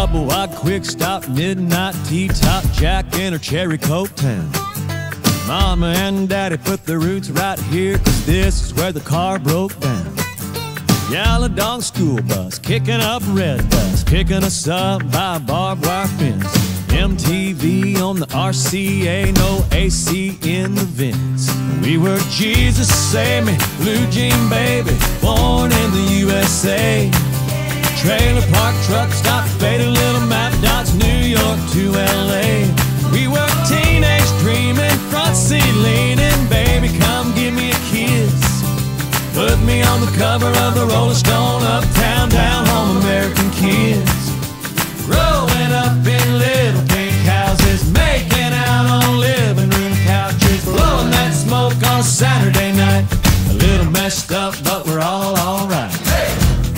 Double-wide quick stop, midnight T-top, Jack in her cherry coke town. Mama and Daddy put their roots right here, 'cause this is where the car broke down. Yellow dog school bus, kicking up red dust, picking us up by a barbed wire fence. MTV on the RCA, no AC in the vents. We were Jesus Save Me, blue jean baby, born in the USA. Trailer park, truck stop, faded little map dots, New York to LA. We were teenage dreaming, front seat leaning, baby come give me a kiss. Put me on the cover of the Rolling Stone, uptown, down home, American kids. Growing up in little pink houses, making out on living room couches, blowing that smoke on Saturday night. A little messed up, but we're all alright. Hey!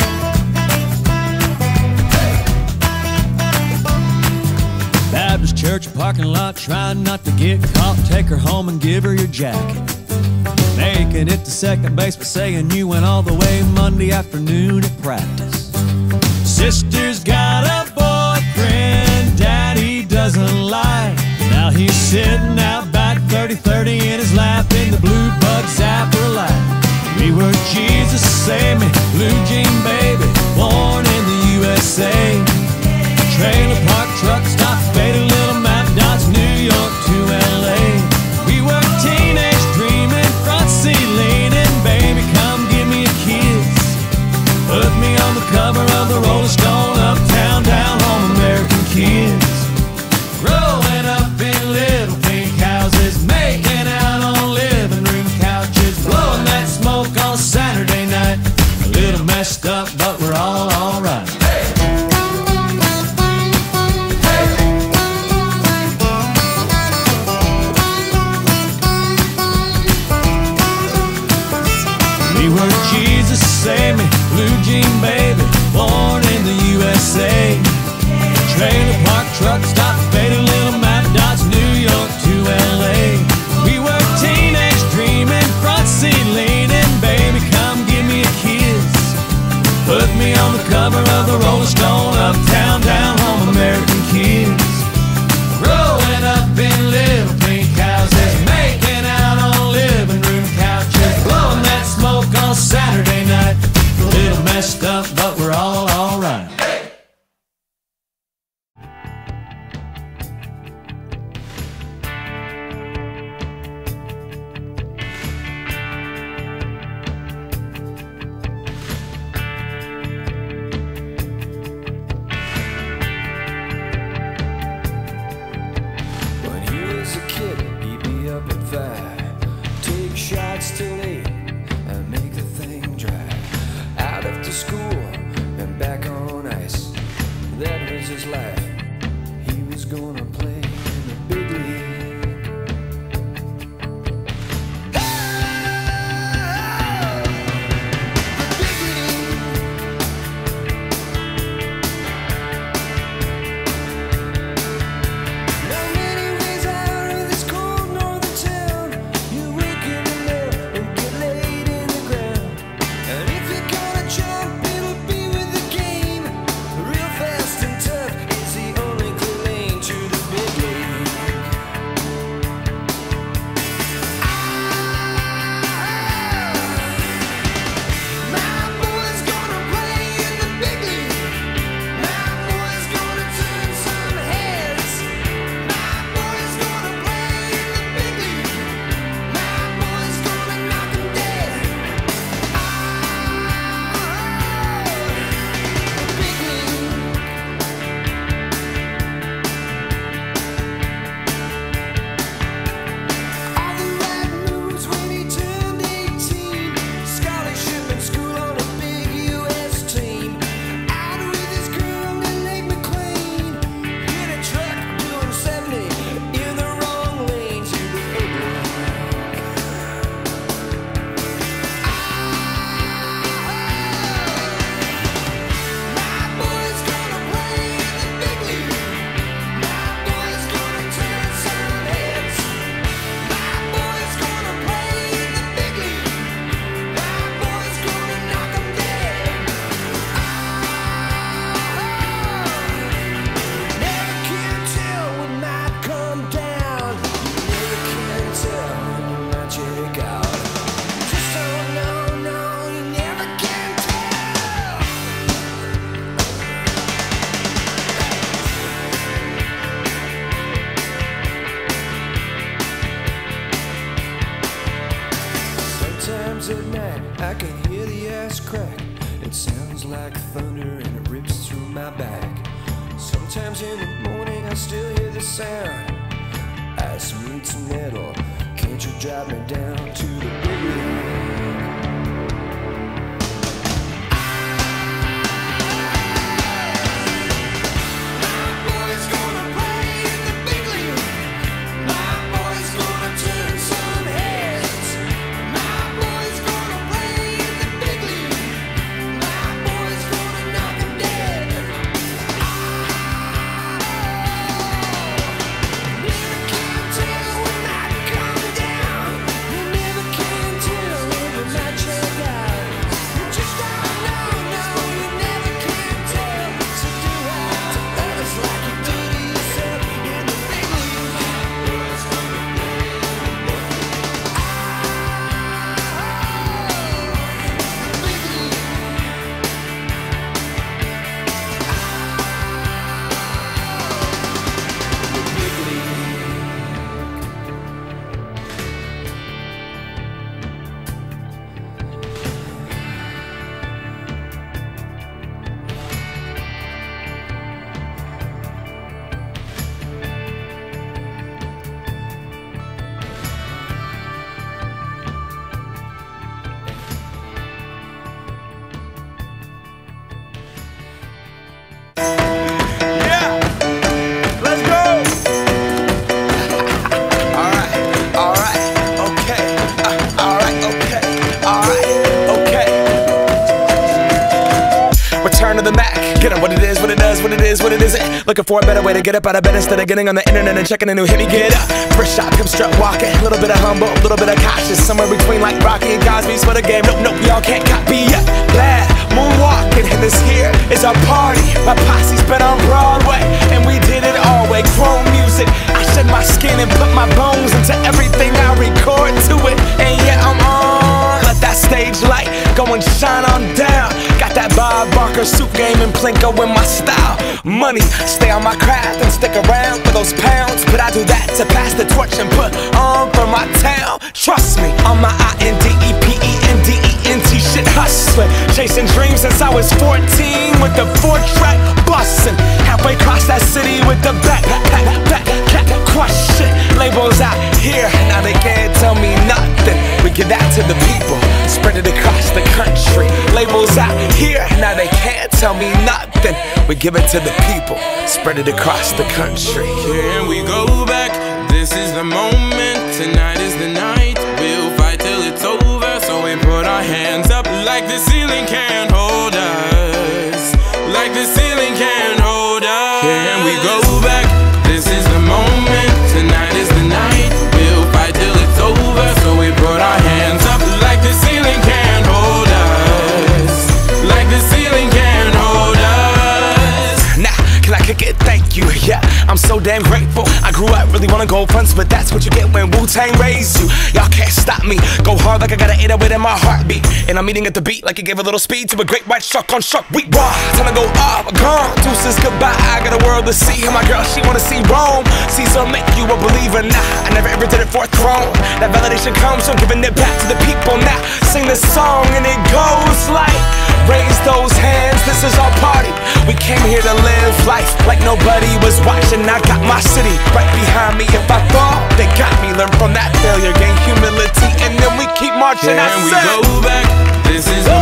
Baptist church parking lot, trying not to get caught. Take her home and give her your jacket. Making it to second base, but saying you went all the way Monday afternoon at practice. Sister's got a boyfriend Daddy doesn't like. Now he's sitting out back 30-30 in his lap in the blue bug zapper light. We were Jesus Save Me, blue jean baby, born in the USA. Trailer park, truck stop, faded little map dots, New York to LA. We were teenage dreaming, front seat leaning, baby come give me a kiss. Put me on the cover of the Rolling Stone, uptown, down home, American kids. Growing up in little pink houses, making out on living room couches, blowing that smoke on Saturday night. A little messed up, but we're all alright. We were Jesus Save Me, blue jean baby, born in the USA. Trailer park, truck stop, faded little map dots, New York to LA. We were teenage dreaming, front seat leaning, baby come give me a kiss. Put me on the cover of the Rolling Stone, uptown, down home, American kids. Growing up in little pink houses, making out on living room couches, blowing that smoke on Saturday night. A little messed up, but we're all alright. When he was a kid, he'd be up at 5, take shots till 8, and make the thing dry. Out after school and back on ice, that was his life. He was gonna play in the big league. Jump, it'll be with the game. Real fast and tough, it's at night, I can hear the ice crack. It sounds like thunder and it rips through my back. Sometimes in the morning I still hear the sound. Ice meets metal, can't you drive me down to the big league? To the Mac, get up what it is, what it does, what it is, what it isn't. Looking for a better way to get up out of bed instead of getting on the internet and checking a new hit. Me get up, first shot, come strut walking. A little bit of humble, a little bit of cautious, somewhere between like Rocky and Cosby's for the game. Nope, nope, y'all can't copy yet. Glad moonwalking, and this here is our party. My posse's been on Broadway, and we did it all way. Chrome music, I shed my skin and put my bones into everything I record to it. And yeah, I'm on. Let that stage light go and shine on down. Got that Bob Barker suit game and Plinko in my style. Money, stay on my craft and stick around for those pounds. But I do that to pass the torch and put on for my town. Trust me, on my INDEPENDENT shit hustling. Chasing dreams since I was 14 with the 4-track bustin'. Halfway across that city with the back crush shit. Labels out here, now they can't tell me nothing. We give that to the people, spread it across the country. Labels out here, now they can't tell me nothing. We give it to the people, spread it across the country. Here we go back, this is the moment. Tonight is the night, we'll fight till it's over. So we put our hands up like the ceiling can't hold us. Like the ceiling can't hold us. Here we go back, this is the moment. Tonight is the night, we'll fight till it's over. So we put our hands up like the ceiling can't hold us. Like the ceiling can't hold us. Nah, can I kick it? Thank you, yeah, I'm so damn grateful. I grew up really wanna go fronts, but that's what you get when Wu-Tang raised you. Y'all can't stop me, go hard like I got an 808 in my heartbeat. And I'm eating at the beat like it gave a little speed to a great white shark on Shark Week. Raw, time to go up, gone, deuces goodbye. I got a world to see, and my girl, she wanna see Rome. Caesar make you a believer, nah, I never ever did it for a throne. That validation comes from giving it back to the people. Now, sing this song and it goes like, raise those hands, this is our party. We came here to live life like nobody was watching. I got my city right behind me. If I fall, they got me. Learn from that failure, gain humility, and then we keep marching. Can we go back? This is